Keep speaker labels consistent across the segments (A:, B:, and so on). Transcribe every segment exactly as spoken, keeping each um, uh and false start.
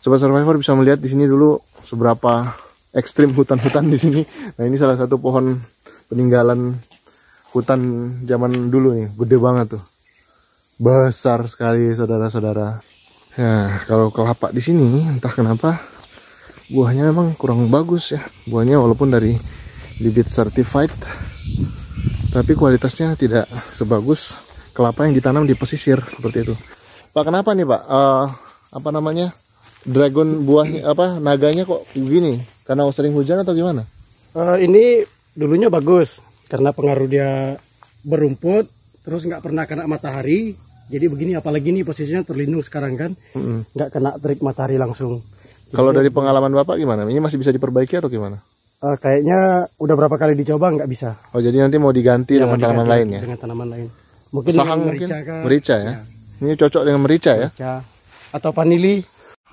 A: Sobat Survivor bisa melihat di sini dulu seberapa ekstrim hutan-hutan di sini. Nah, ini salah satu pohon peninggalan hutan zaman dulu nih, gede banget tuh. Besar sekali saudara-saudara. Nah, kalau kelapa di sini entah kenapa buahnya memang kurang bagus ya. Buahnya walaupun dari bibit certified, tapi kualitasnya tidak sebagus kelapa yang ditanam di pesisir seperti itu. Pak, kenapa nih Pak? Uh, apa namanya? Dragon buahnya apa naganya kok begini? Karena sering hujan atau gimana?
B: Uh, ini dulunya bagus karena pengaruh dia berumput, terus nggak pernah kena matahari. Jadi begini, apalagi nih posisinya terlindung sekarang kan, mm-hmm. nggak kena terik matahari langsung.
A: Kalau dari pengalaman Bapak gimana? Ini masih bisa diperbaiki atau gimana?
B: Uh, kayaknya udah berapa kali dicoba nggak bisa.
A: Oh, jadi nanti mau diganti ya, dengan diganti tanaman lain ya?
B: Dengan tanaman lain. Mungkin
A: sahang
B: merica,
A: mungkin?
B: Kan?
A: Merica ya? ya? Ini cocok dengan merica, merica ya?
B: Atau vanili.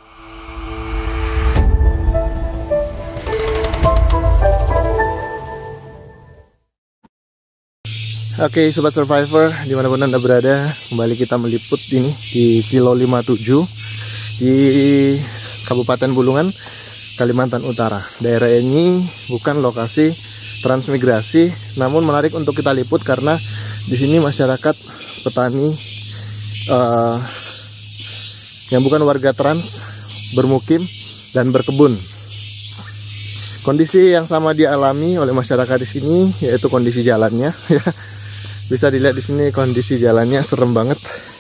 A: Oke, okay, Sobat Survivor, dimanapun Anda berada, kembali kita meliput ini di Kilo lima puluh tujuh di Kabupaten Bulungan, Kalimantan Utara. Daerah ini bukan lokasi transmigrasi, namun menarik untuk kita liput karena di sini masyarakat petani uh, yang bukan warga trans bermukim dan berkebun. Kondisi yang sama dialami oleh masyarakat di sini yaitu kondisi jalannya ya. Bisa dilihat di sini kondisi jalannya serem banget.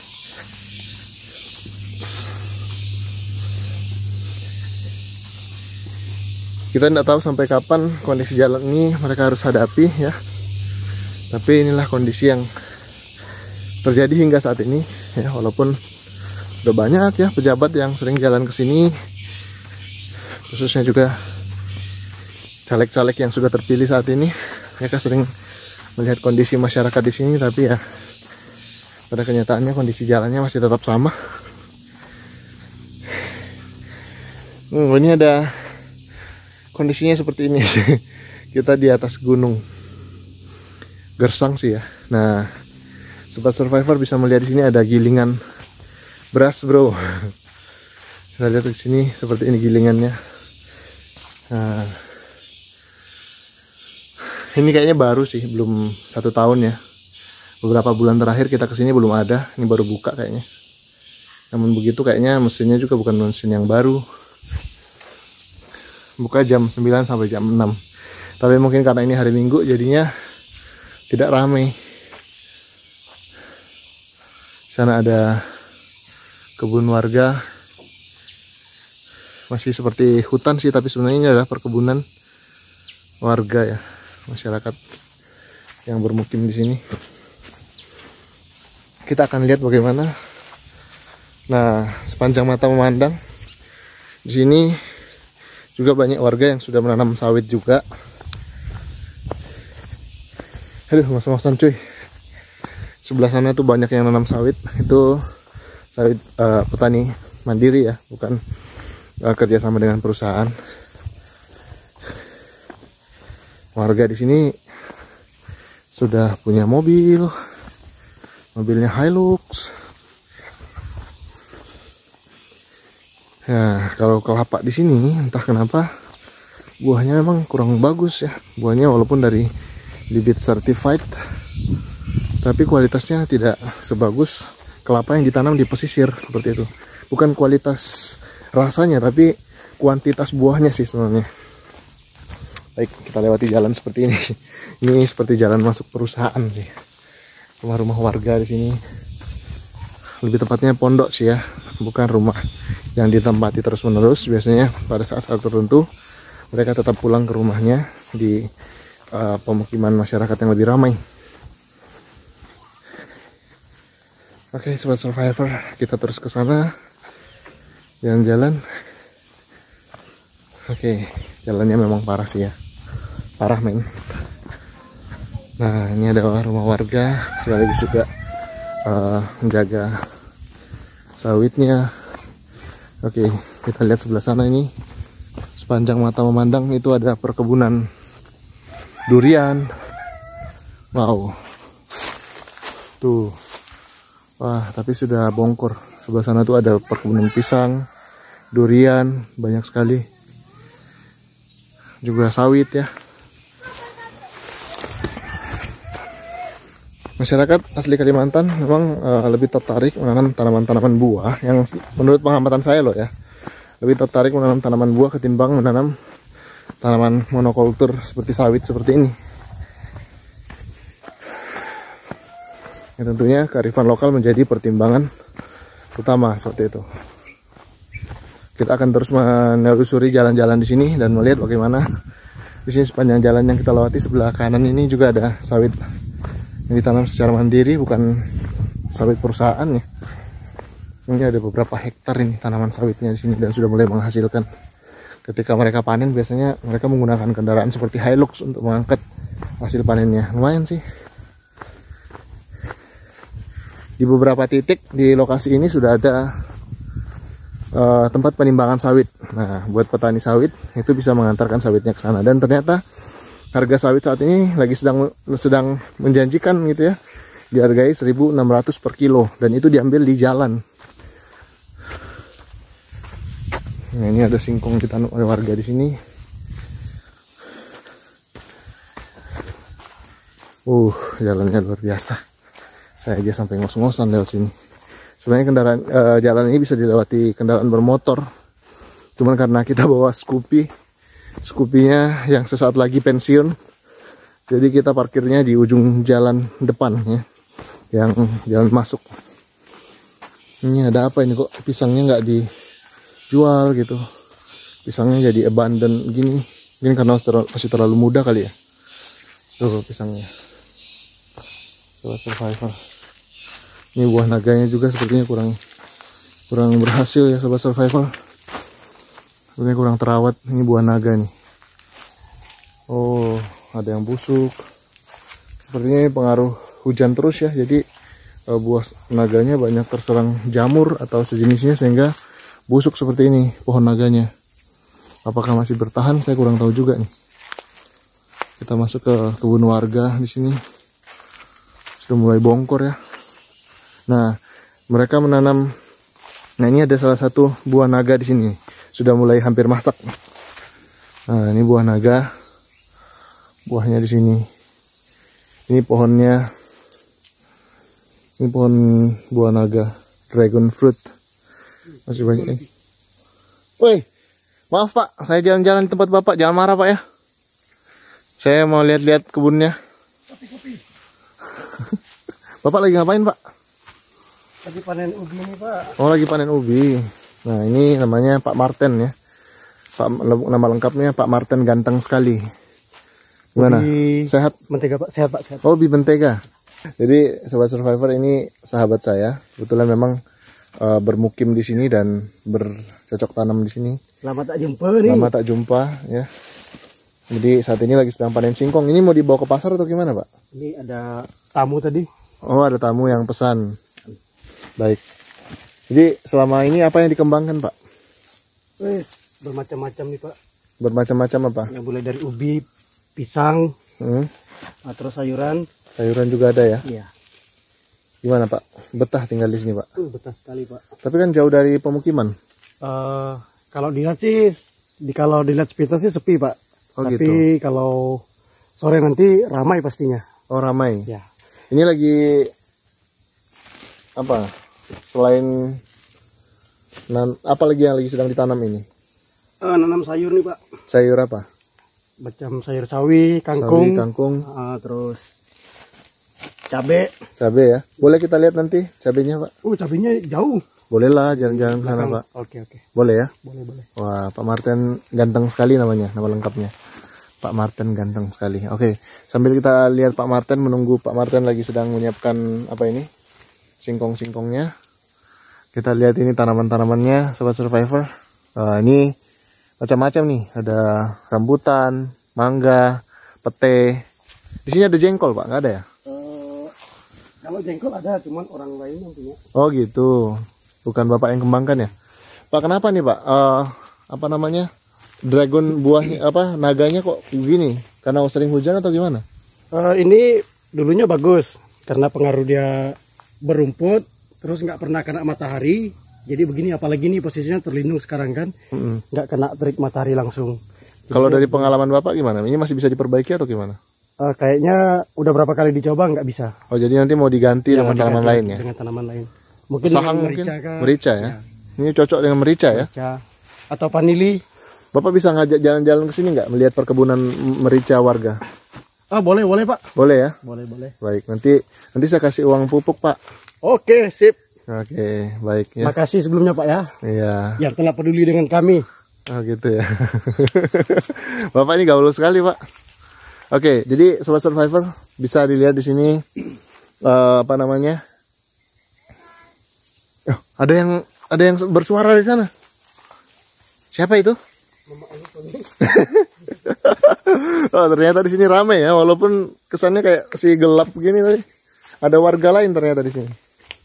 A: Kita tidak tahu sampai kapan kondisi jalan ini mereka harus hadapi ya. Tapi inilah kondisi yang terjadi hingga saat ini ya, walaupun sudah banyak ya pejabat yang sering jalan ke sini, khususnya juga caleg-caleg yang sudah terpilih saat ini, mereka sering melihat kondisi masyarakat di sini, tapi ya pada kenyataannya kondisi jalannya masih tetap sama. Hmm, ini ada kondisinya seperti ini. Kita di atas gunung Gersang sih ya. Nah, Sobat Survivor bisa melihat di sini ada gilingan beras, bro. Kita lihat di sini seperti ini gilingannya. Nah, ini kayaknya baru sih, belum satu tahun ya. Beberapa bulan terakhir kita kesini belum ada. Ini baru buka kayaknya. Namun begitu kayaknya mesinnya juga bukan mesin yang baru. Buka jam sembilan sampai jam enam. Tapi mungkin karena ini hari Minggu jadinya tidak ramai. Sana ada kebun warga. Masih seperti hutan sih, tapi sebenarnya ini adalah perkebunan warga ya. Masyarakat yang bermukim di sini. Kita akan lihat bagaimana. Nah, sepanjang mata memandang di sini juga banyak warga yang sudah menanam sawit juga. Aduh, mas-masan cuy. Sebelah sana tuh banyak yang nanam sawit. Itu sawit uh, petani mandiri ya, bukan uh, kerjasama dengan perusahaan. Warga di sini sudah punya mobil, mobilnya Hilux. Ya, kalau kelapa di sini entah kenapa buahnya memang kurang bagus ya. Buahnya walaupun dari bibit certified, tapi kualitasnya tidak sebagus kelapa yang ditanam di pesisir seperti itu. Bukan kualitas rasanya, tapi kuantitas buahnya sih sebenarnya. Baik, kita lewati jalan seperti ini. Ini seperti jalan masuk perusahaan sih. Rumah-rumah warga di sini. Lebih tepatnya pondok sih ya, bukan rumah yang ditempati terus-menerus. Biasanya pada saat-saat tertentu mereka tetap pulang ke rumahnya di uh, pemukiman masyarakat yang lebih ramai. Oke, Sobat Survivor, kita terus ke sana. Jalan-jalan. Oke, jalannya memang parah sih ya. Parah men. Nah, ini ada rumah warga sekaligus juga uh, menjaga sawitnya. Oke, kita lihat sebelah sana ini. Sepanjang mata memandang itu ada perkebunan durian. Wow. Tuh. Wah, tapi sudah bongkor. Sebelah sana tuh ada perkebunan pisang. durian, banyak sekali. Juga sawit ya. Masyarakat asli Kalimantan memang uh, lebih tertarik menanam tanaman-tanaman buah yang menurut pengamatan saya loh ya, lebih tertarik menanam tanaman buah ketimbang menanam tanaman monokultur seperti sawit seperti ini. Ya, tentunya kearifan lokal menjadi pertimbangan utama seperti itu. Kita akan terus menelusuri jalan-jalan di sini dan melihat bagaimana di sini sepanjang jalan yang kita lewati sebelah kanan ini juga ada sawit yang ditanam secara mandiri, bukan sawit perusahaan ya. Ini ada beberapa hektar ini tanaman sawitnya di sini dan sudah mulai menghasilkan. Ketika mereka panen biasanya mereka menggunakan kendaraan seperti Hilux untuk mengangkat hasil panennya. Lumayan sih. Di beberapa titik di lokasi ini sudah ada uh, tempat penimbangan sawit. Nah, buat petani sawit itu bisa mengantarkan sawitnya ke sana, dan ternyata harga sawit saat ini lagi sedang sedang menjanjikan gitu ya. Dihargai seribu enam ratus per kilo dan itu diambil di jalan. Nah, ini ada singkong ditanam oleh warga di sini. Uh, jalannya luar biasa. Saya aja sampai ngos-ngosan lewat sini. Sebenarnya kendaraan uh, jalan ini bisa dilewati kendaraan bermotor. Cuman karena kita bawa Scoopy, Scoopy-nya yang sesaat lagi pensiun, jadi kita parkirnya di ujung jalan depan ya, yang jalan masuk. Ini ada apa ini kok pisangnya nggak dijual gitu? Pisangnya jadi abandon gini. Mungkin karena masih terlalu muda kali ya. Tuh pisangnya. Coba survivor. Ini buah naganya juga sepertinya kurang kurang berhasil ya sobat survivor. Sebenarnya kurang terawat. Ini buah naga nih. Oh, ada yang busuk. Sepertinya ini pengaruh hujan terus ya. Jadi uh, buah naganya banyak terserang jamur atau sejenisnya sehingga busuk seperti ini pohon naganya. Apakah masih bertahan? Saya kurang tahu juga nih. Kita masuk ke kebun warga di sini. Sudah mulai bongkor ya. Nah, mereka menanam. Nah, ini ada salah satu buah naga di sini. Sudah mulai hampir masak. Nah, ini buah naga. Buahnya di sini. Ini pohonnya. Ini pohon buah naga, dragon fruit. Masih banyak nih. Woi, maaf Pak, saya jalan-jalan tempat Bapak. Jangan marah Pak ya. Saya mau lihat-lihat kebunnya.
B: Kopi-kopi.
A: Bapak lagi ngapain Pak?
B: Lagi panen ubi nih Pak.
A: Oh, lagi panen ubi. Nah, ini namanya Pak Marten ya. Pak, nama lengkapnya Pak Marten ganteng sekali. Gimana?
B: Ubi
A: Sehat?
B: Mentega Pak, sehat Pak, sehat.
A: Oh, ubi mentega. Jadi sobat survivor, ini sahabat saya. Kebetulan memang uh, bermukim di sini dan bercocok tanam di sini.
B: Lama tak jumpa nih.
A: Lama tak jumpa ya. Jadi saat ini lagi sedang panen singkong. Ini mau dibawa ke pasar atau gimana Pak?
B: Ini ada tamu tadi.
A: Oh, ada tamu yang pesan. Baik. Jadi selama ini apa yang dikembangkan Pak?
B: Eh, bermacam-macam nih Pak.
A: Bermacam-macam apa?
B: Yang mulai dari ubi, pisang,
A: Hmm?
B: nah, terus sayuran.
A: Sayuran juga ada ya?
B: Iya.
A: Gimana Pak? Betah tinggal di sini Pak?
B: Uh, betah sekali Pak.
A: Tapi kan jauh dari pemukiman.
B: Uh, kalau dilihat sih, di kalau dilihat sepintas sih sepi Pak.
A: Oh,
B: Tapi
A: gitu.
B: kalau sore nanti ramai pastinya.
A: Oh, ramai.
B: Ya.
A: Ini lagi apa? Selain nan, apa lagi yang lagi sedang ditanam ini?
B: Uh, nanam sayur nih Pak.
A: Sayur apa?
B: Macam sayur sawi, kangkung,
A: Sawi, kangkung,
B: uh, terus cabe.
A: cabai ya. Boleh kita lihat nanti cabenya Pak?
B: Uh, cabenya jauh.
A: Boleh lah, jalan-jalan ke sana Pak.
B: Oke oke.
A: Boleh ya?
B: Boleh boleh.
A: Wah, Pak Marten ganteng sekali namanya, nama lengkapnya. Pak Marten ganteng sekali. Oke, sambil kita lihat Pak Marten, menunggu Pak Marten lagi sedang menyiapkan apa ini? Singkong-singkongnya. Kita lihat ini tanaman-tanamannya, sobat survivor. Nah, ini macam-macam nih. Ada rambutan, mangga, pete. Di sini ada jengkol Pak, nggak ada ya?
B: Uh, kalau jengkol ada, cuman orang lain yang punya.
A: Oh gitu, bukan Bapak yang kembangkan ya? Pak, kenapa nih Pak? Uh, apa namanya? Dragon buah apa naganya kok begini? Karena sering hujan atau gimana?
B: Uh, ini dulunya bagus karena pengaruh dia berumput, terus nggak pernah kena matahari, Jadi begini, apalagi ini posisinya terlindung sekarang kan,
A: Mm-mm.
B: nggak kena terik matahari langsung.
A: Kalau dari pengalaman Bapak gimana? Ini masih bisa diperbaiki atau gimana?
B: Uh, kayaknya udah berapa kali dicoba nggak bisa.
A: Oh, jadi nanti mau diganti
B: Ya,
A: dengan
B: diganti
A: tanaman lain ya?
B: Dengan tanaman lain. Mungkin
A: Sahang
B: dengan
A: mungkin?
B: merica, kah?
A: Merica ya?
B: Ya.
A: Ini cocok dengan merica ya?
B: Merica. Atau vanili.
A: Bapak bisa ngajak jalan-jalan ke sini nggak? Melihat perkebunan merica warga?
B: Ah, boleh, boleh Pak.
A: Boleh ya?
B: Boleh, boleh.
A: Baik, nanti nanti saya kasih uang pupuk Pak.
B: Oke, sip.
A: Oke, baik ya.
B: Makasih sebelumnya Pak ya.
A: Iya.
B: Yang telah peduli dengan kami.
A: Oh gitu ya. Bapak ini gaul sekali Pak. Oke, jadi Sobat Survivor bisa dilihat di sini uh, apa namanya? Oh, ada yang ada yang bersuara di sana. Siapa itu? Oh, ternyata di sini ramai ya, walaupun kesannya kayak masih gelap begini tadi. Ada warga lain ternyata di sini.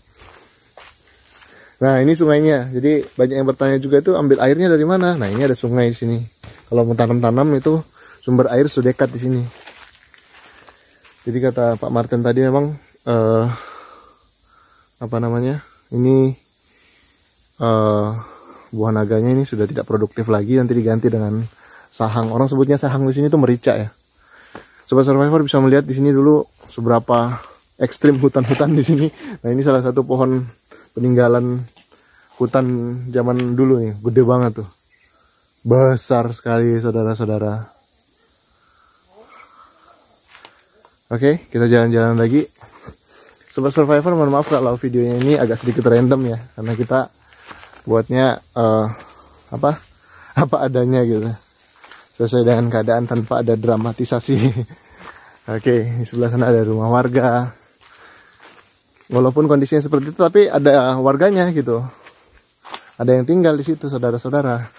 A: Nah, ini sungainya. Jadi banyak yang bertanya juga itu ambil airnya dari mana? Nah, ini ada sungai di sini. Kalau mau tanam-tanam itu sumber air sudah dekat di sini. Jadi kata Pak Martin tadi memang uh, apa namanya? Ini uh, buah naganya ini sudah tidak produktif lagi, nanti diganti dengan sahang. Orang sebutnya sahang di sini tuh merica ya. Sobat Survivor bisa melihat di sini dulu seberapa ekstrim hutan-hutan di sini. Nah, ini salah satu pohon peninggalan hutan zaman dulu nih, gede banget tuh, besar sekali saudara-saudara. Oke, kita jalan-jalan lagi. Sobat Survivor, mohon maaf kalau videonya ini agak sedikit random ya, karena kita buatnya uh, apa apa adanya gitu, sesuai dengan keadaan tanpa ada dramatisasi. Oke, di sebelah sana ada rumah warga. Walaupun kondisinya seperti itu, tapi ada warganya gitu. Ada yang tinggal di situ, saudara-saudara.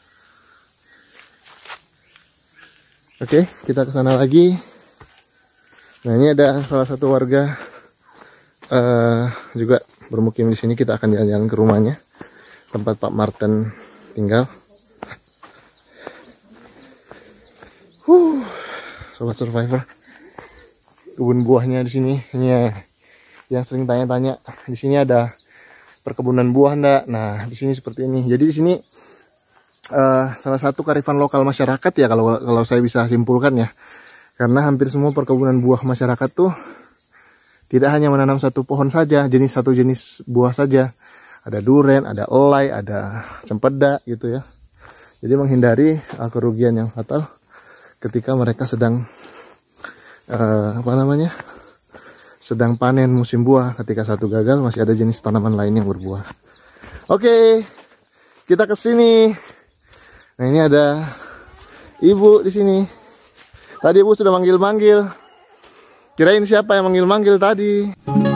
A: Oke, kita ke sana lagi. Nah, ini ada salah satu warga uh, juga bermukim di sini. Kita akan jalan-jalan ke rumahnya, tempat Pak Martin tinggal. Huh, Sobat Survivor, kebun buahnya di sini. Ini ya, yang sering tanya-tanya, di sini ada perkebunan buah enggak? Nah, di sini seperti ini. Jadi di sini uh, salah satu kearifan lokal masyarakat ya, kalau kalau saya bisa simpulkan ya. Karena hampir semua perkebunan buah masyarakat tuh tidak hanya menanam satu pohon saja, jenis satu jenis buah saja. Ada duren, ada elai, ada cempeda gitu ya. Jadi menghindari uh, kerugian yang fatal ketika mereka sedang uh, apa namanya? sedang panen musim buah. Ketika satu gagal, masih ada jenis tanaman lain yang berbuah. Oke, kita ke sini. Nah, ini ada ibu di sini. Tadi ibu sudah manggil-manggil. Kirain siapa yang manggil-manggil tadi.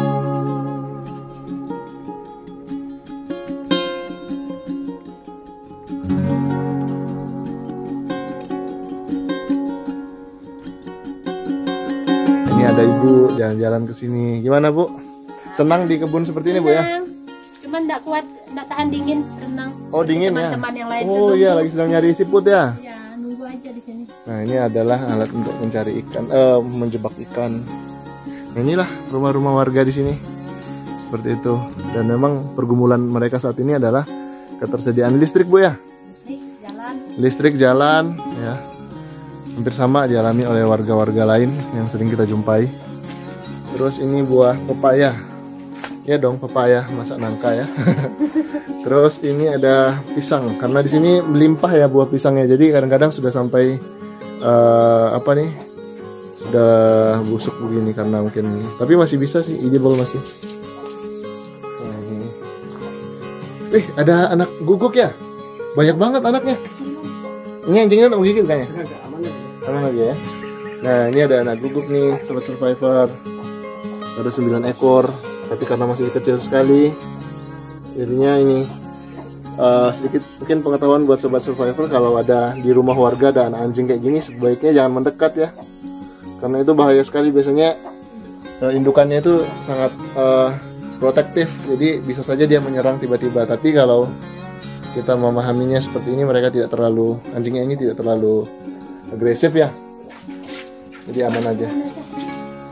A: Ada ibu jalan-jalan ke sini. Gimana Bu? Senang di kebun seperti ini Bu ya?
C: Cuman enggak kuat, enggak tahan dingin, renang.
A: Oh, dingin ya?
C: Teman-teman yang lain
A: Oh iya, lagi sedang nyari siput ya?
C: Ya, nunggu aja di sini.
A: Nah, ini adalah alat untuk mencari ikan, eh menjebak ikan. Nah, inilah rumah-rumah warga di sini. Seperti itu. Dan memang pergumulan mereka saat ini adalah ketersediaan listrik Bu ya?
C: Listrik jalan.
A: Listrik jalan ya. Hampir sama dialami oleh warga-warga lain yang sering kita jumpai. Terus ini buah pepaya. Ya dong, pepaya masak nangka ya. Terus ini ada pisang, karena di sini melimpah ya buah pisangnya. Jadi kadang-kadang sudah sampai uh, apa nih? Sudah busuk begini karena mungkin, tapi masih bisa sih, edible masih. Nah, ini. Eh, ada anak guguk ya? Banyak banget anaknya. Ini anjingnya udah menggigit kayaknya. Aman lagi ya. Nah, ini ada anak guguk nih, Sobat Survivor. Ada sembilan ekor, tapi karena masih kecil sekali, jadinya ini uh, sedikit mungkin pengetahuan buat Sobat Survivor, kalau ada di rumah warga ada anak anjing kayak gini, sebaiknya jangan mendekat ya, karena itu bahaya sekali. Biasanya uh, indukannya itu sangat uh, protektif, jadi bisa saja dia menyerang tiba-tiba. Tapi kalau kita memahaminya seperti ini, mereka tidak terlalu, anjingnya ini tidak terlalu agresif ya, jadi aman aja.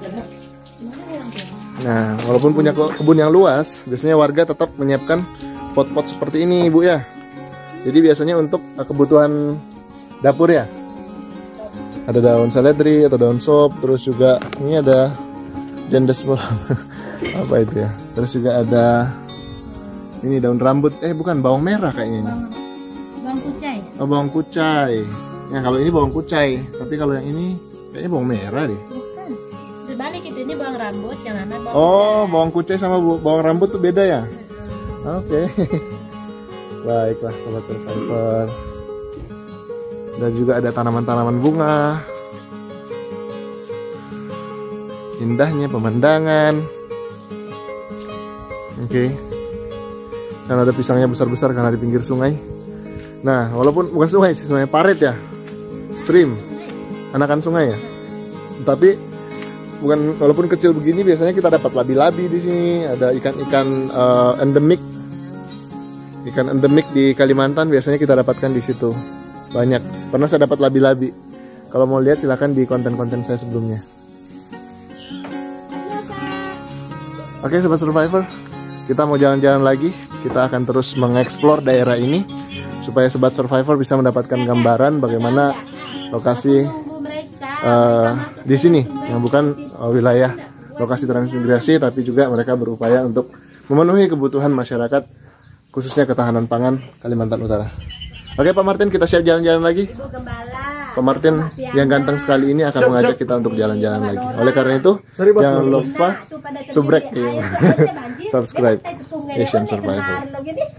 A: Nah, walaupun punya kebun yang luas, biasanya warga tetap menyiapkan pot-pot seperti ini Bu ya. Jadi biasanya untuk kebutuhan dapur ya. Ada daun seledri atau daun sop, terus juga ini ada jendes apa itu ya. Terus juga ada ini daun rambut, eh bukan bawang merah kayaknya ini.
C: Bawang kucai.
A: Oh bawang kucai. Ya kalau ini bawang kucai, tapi kalau yang ini kayaknya bawang merah deh.
C: Bukan. Sebalik itu ini bawang rambut, yang anak bawang.
A: Oh bawang kucai sama bawang rambut tuh beda ya? Oke. Okay. Baiklah sobat survivor. Dan juga ada tanaman-tanaman bunga. Indahnya pemandangan. Oke. Okay. Dan ada pisangnya besar-besar karena di pinggir sungai. Nah, walaupun bukan sungai sih, sungai parit ya. Stream. Anakan sungai ya. Tapi bukan, walaupun kecil begini biasanya kita dapat labi-labi di sini, ada ikan-ikan uh, endemik. Ikan endemik di Kalimantan biasanya kita dapatkan di situ. Banyak. Pernah saya dapat labi-labi. Kalau mau lihat silahkan di konten-konten saya sebelumnya. Oke, sobat survivor, kita mau jalan-jalan lagi. Kita akan terus mengeksplor daerah ini supaya sobat survivor bisa mendapatkan gambaran bagaimana lokasi uh, di sini yang bukan uh, wilayah lokasi transmigrasi, tapi juga mereka berupaya untuk memenuhi kebutuhan masyarakat, khususnya ketahanan pangan Kalimantan Utara. Oke Pak Martin, kita siap jalan-jalan lagi. Pak Martin yang ganteng sekali ini akan mengajak kita untuk jalan-jalan lagi. Oleh karena itu, jangan lupa subrek, subscribe Asian Survivor.